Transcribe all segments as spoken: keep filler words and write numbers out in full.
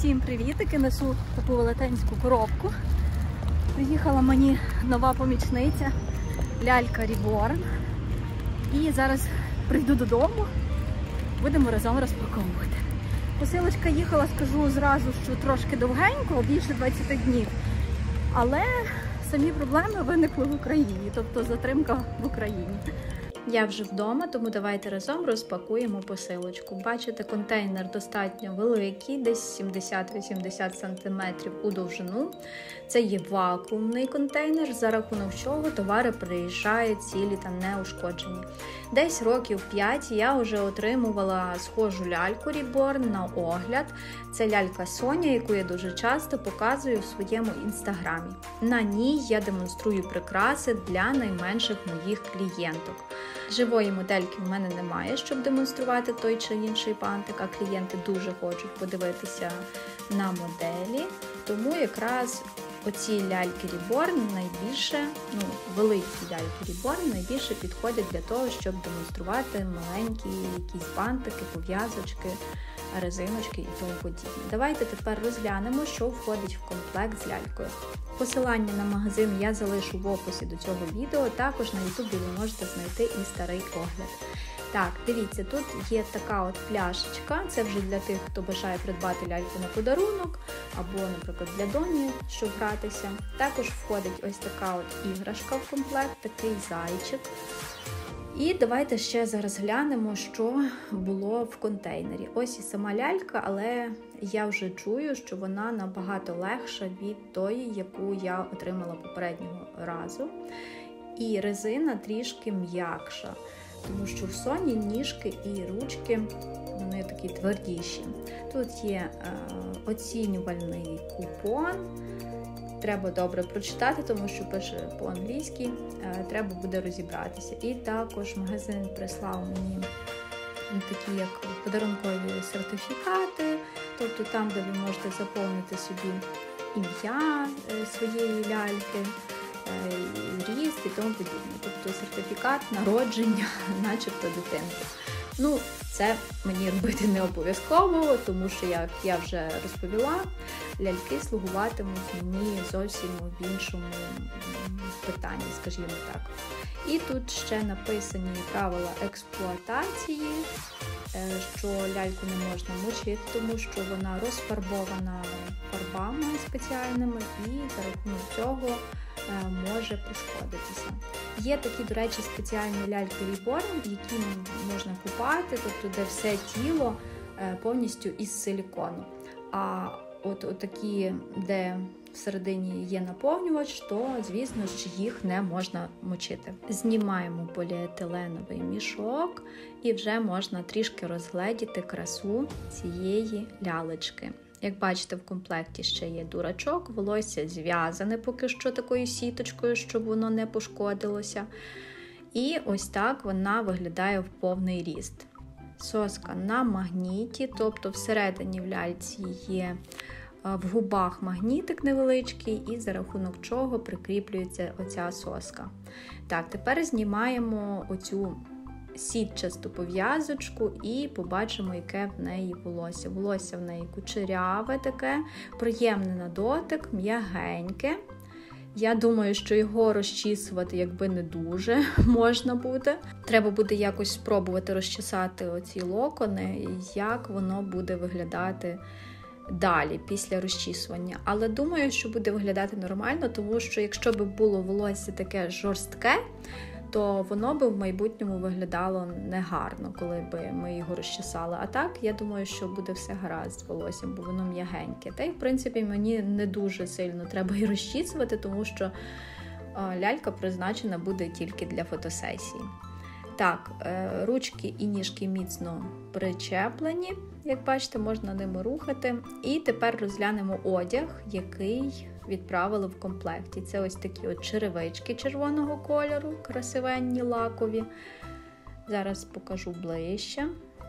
Всім привітики! Несу таку велетенську коробку. Приїхала мені нова помічниця, лялька Reborn. І зараз прийду додому, будемо разом розпаковувати. Посилочка їхала, скажу зразу, що трошки довгенько, більше двадцяти днів. Але самі проблеми виникли в Україні, тобто затримка в Україні. Я вже вдома, тому давайте разом розпакуємо посилочку. Бачите, контейнер достатньо великий, десь сімдесят-вісімдесят сантиметрів у довжину. Це є вакуумний контейнер, за рахунок чого товари приїжджають цілі та неушкоджені. Десь років п'ять я вже отримувала схожу ляльку Reborn на огляд. Це лялька Соня, яку я дуже часто показую в своєму інстаграмі. На ній я демонструю прикраси для найменших моїх клієнток. Живої модельки в мене немає, щоб демонструвати той чи інший бантик, а клієнти дуже хочуть подивитися на моделі. Тому якраз оці ляльки Reborn найбільше, ну, великі ляльки Reborn найбільше підходять для того, щоб демонструвати маленькі якісь бантики, пов'язочки, резиночки і тому подібне. Давайте тепер розглянемо, що входить в комплект з лялькою. Посилання на магазин я залишу в описі до цього відео, також на ютубі ви можете знайти і старий огляд. Так, дивіться, тут є така от пляшечка, це вже для тих, хто бажає придбати ляльку на подарунок, або, наприклад, для доні, щоб гратися. Також входить ось така от іграшка в комплект, такий зайчик. І давайте ще зараз глянемо, що було в контейнері. Ось і сама лялька, але я вже чую, що вона набагато легша від тої, яку я отримала попереднього разу. І резина трішки м'якша, тому що в Соні ніжки і ручки, вони такі твердіші. Тут є е, оцінювальний купон. Треба добре прочитати, тому що пише по-англійськи, треба буде розібратися. І також магазин прислав мені такі як подарункові сертифікати, тобто там, де ви можете заповнити собі ім'я своєї ляльки, ріст і тому подібне. Тобто сертифікат народження, начебто дитинки. Ну, це мені робити не обов'язково, тому що, як я вже розповіла, ляльки слугуватимуть мені зовсім в іншому питанні, скажімо так. І тут ще написані правила експлуатації, що ляльку не можна мочити, тому що вона розфарбована фарбами спеціальними і за рахунок цього може пошкодитися. Є такі, до речі, спеціальні ляльки Reborn, які можна купати, тобто де все тіло повністю із силікону. А от, от такі, де всередині є наповнювач, то, звісно ж, їх не можна мочити. Знімаємо поліетиленовий мішок і вже можна трішки розгледіти красу цієї лялечки. Як бачите, в комплекті ще є дурачок, волосся зв'язане поки що такою сіточкою, щоб воно не пошкодилося. І ось так вона виглядає в повний ріст. Соска на магніті, тобто всередині в ляльці є в губах магнітик невеличкий, і за рахунок чого прикріплюється оця соска. Так, тепер знімаємо оцю сітчасту пов'язочку і побачимо, яке в неї волосся. Волосся в неї кучеряве таке, приємне на дотик, м'ягеньке. Я думаю, що його розчісувати якби не дуже можна буде. Треба буде якось спробувати розчесати оці локони, як воно буде виглядати далі, після розчісування. Але думаю, що буде виглядати нормально, тому що якщо б було волосся таке жорстке, то воно би в майбутньому виглядало негарно, коли б ми його розчесали. А так, я думаю, що буде все гаразд з волоссям, бо воно м'ягеньке. Та й, в принципі, мені не дуже сильно треба і розчісувати, тому що лялька призначена буде тільки для фотосесії. Так, ручки і ніжки міцно причеплені, як бачите, можна ними рухати. І тепер розглянемо одяг, який відправили в комплекті. Це ось такі от черевички червоного кольору, красивенні, лакові. Зараз покажу ближче.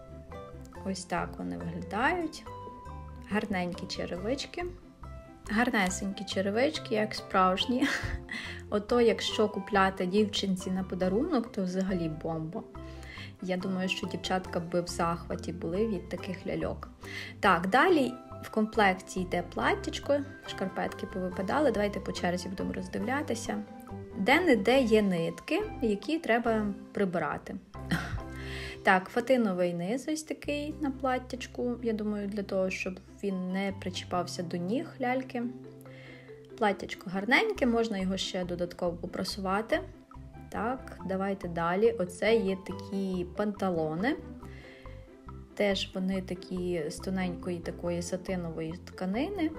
Ось так вони виглядають. Гарненькі черевички. Гарнесенькі черевички, як справжні. Ото, якщо купляти дівчинці на подарунок, то взагалі бомба. Я думаю, що дівчатка би в захваті були від таких ляльок. Так, далі в комплекті йде платтячко, шкарпетки повипадали. Давайте по черзі будемо роздивлятися. Де-не-де є нитки, які треба прибирати. Так, фатиновий низ ось такий на платтячку. Я думаю, для того, щоб він не причіпався до ніг ляльки. Платтячко гарненьке, можна його ще додатково попрасувати. Так, давайте далі. Оце є такі панталони. Теж вони такі з тоненької такої сатинової тканини.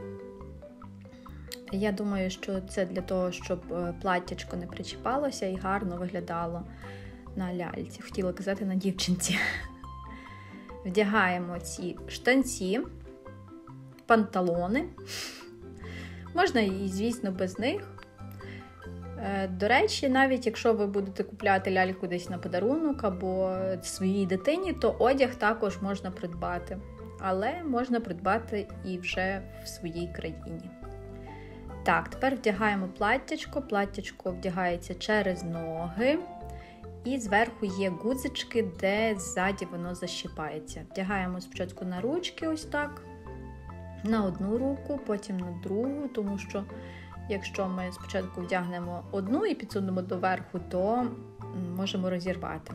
Я думаю, що це для того, щоб платтячко не причіпалося і гарно виглядало на ляльці. Хотіла казати на дівчинці. Вдягаємо ці штанці, панталони. Можна і, звісно, без них. До речі, навіть якщо ви будете купляти ляльку десь на подарунок або своїй дитині, то одяг також можна придбати. Але можна придбати і вже в своїй країні. Так, тепер вдягаємо платтячко. Платтячко вдягається через ноги. І зверху є гудзички, де ззаді воно защіпається. Вдягаємо спочатку на ручки ось так. На одну руку, потім на другу, тому що якщо ми спочатку вдягнемо одну і підсунемо доверху, то можемо розірвати.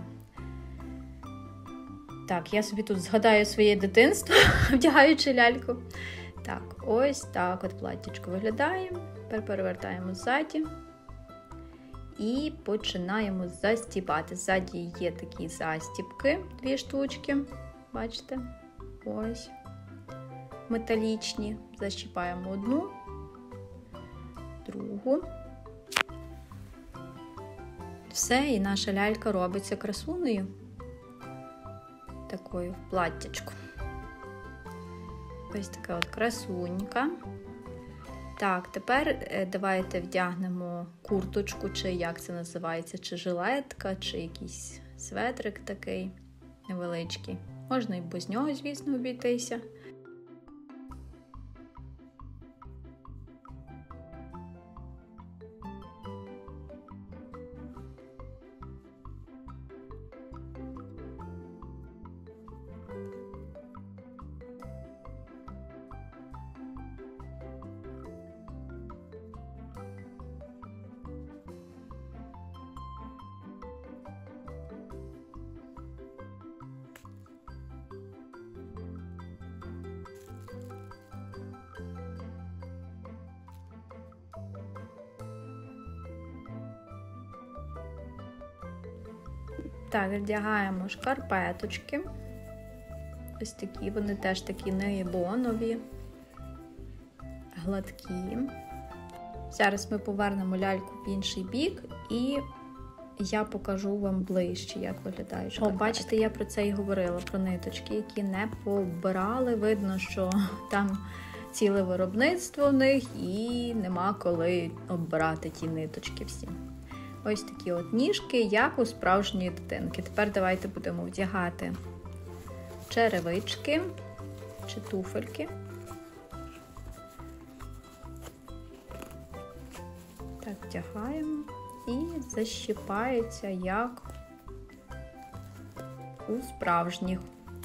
Так, я собі тут згадаю своє дитинство, вдягаючи ляльку. Так, ось так от платтячко виглядає. Тепер перевертаємо ззаді і починаємо застібати. Ззаді є такі застібки, дві штучки, бачите? Ось. Металічні. Защіпаємо одну, другу. Все, і наша лялька робиться красунею. Такою в платтячку. Ось така от красунька. Так, тепер давайте вдягнемо курточку, чи як це називається, чи жилетка, чи якийсь светрик такий невеличкий. Можна і без нього, звісно, обійтися. Так, вдягаємо шкарпеточки. Ось такі, вони теж такі нейлонові, гладкі. Зараз ми повернемо ляльку в інший бік і я покажу вам ближче, як виглядають шкарпетки. О, бачите, я про це і говорила, про ниточки, які не побирали. Видно, що там ціле виробництво в них і нема коли оббирати ті ниточки всі. Ось такі от ніжки, як у справжньої дитинки. Тепер давайте будемо вдягати черевички чи туфельки. Так, вдягаємо і защіпається, як у справжніх.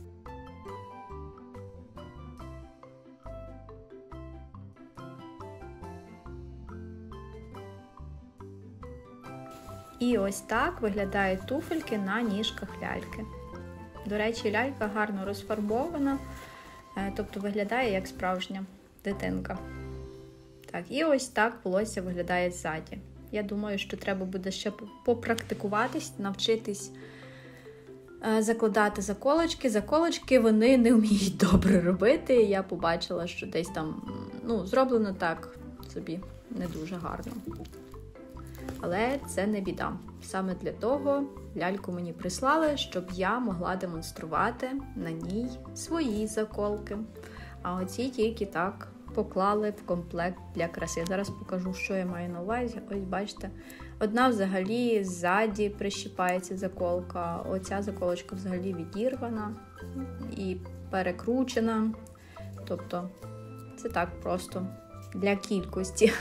І ось так виглядають туфельки на ніжках ляльки. До речі, лялька гарно розфарбована, тобто виглядає як справжня дитинка. Так, і ось так волосся виглядає ззаді. Я думаю, що треба буде ще попрактикуватись, навчитись закладати заколочки. Заколочки вони не вміють добре робити. Я побачила, що десь там, ну, зроблено так собі не дуже гарно. Але це не біда. Саме для того ляльку мені прислали, щоб я могла демонструвати на ній свої заколки. А оці тільки так поклали в комплект для краси. Зараз покажу, що я маю на увазі. Ось бачите, одна взагалі ззаді прищіпається заколка, оця заколочка взагалі відірвана і перекручена. Тобто це так просто для кількості.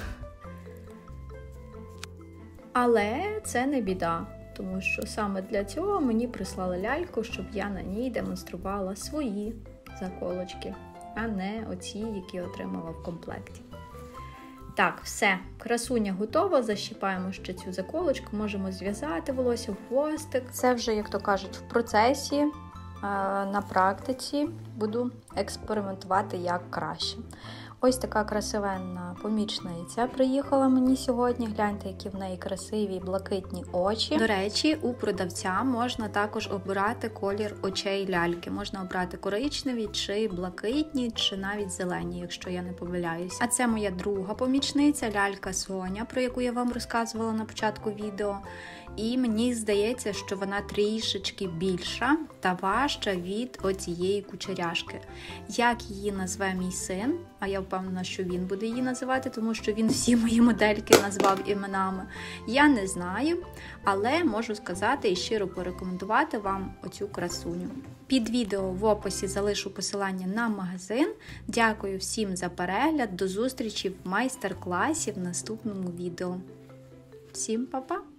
Але це не біда, тому що саме для цього мені прислали ляльку, щоб я на ній демонструвала свої заколочки. а не оці, які отримала в комплекті. Так, все, красуня готова, защіпаємо ще цю заколочку, можемо зв'язати волосся в хвостик. Це вже, як то кажуть, в процесі, на практиці буду експериментувати як краще. Ось така красивенна помічниця приїхала мені сьогодні. Гляньте, які в неї красиві блакитні очі. До речі, у продавця можна також обирати колір очей ляльки. Можна обрати коричневі, чи блакитні, чи навіть зелені, якщо я не помиляюся. А це моя друга помічниця, лялька Соня, про яку я вам розказувала на початку відео. І мені здається, що вона трішечки більша та важча від оцієї кучеряшки. Як її назве мій син, а я впевнена, що він буде її називати, тому що він всі мої модельки назвав іменами, я не знаю, але можу сказати і щиро порекомендувати вам оцю красуню. Під відео в описі залишу посилання на магазин. Дякую всім за перегляд, до зустрічі в майстер-класі в наступному відео. Всім па-па!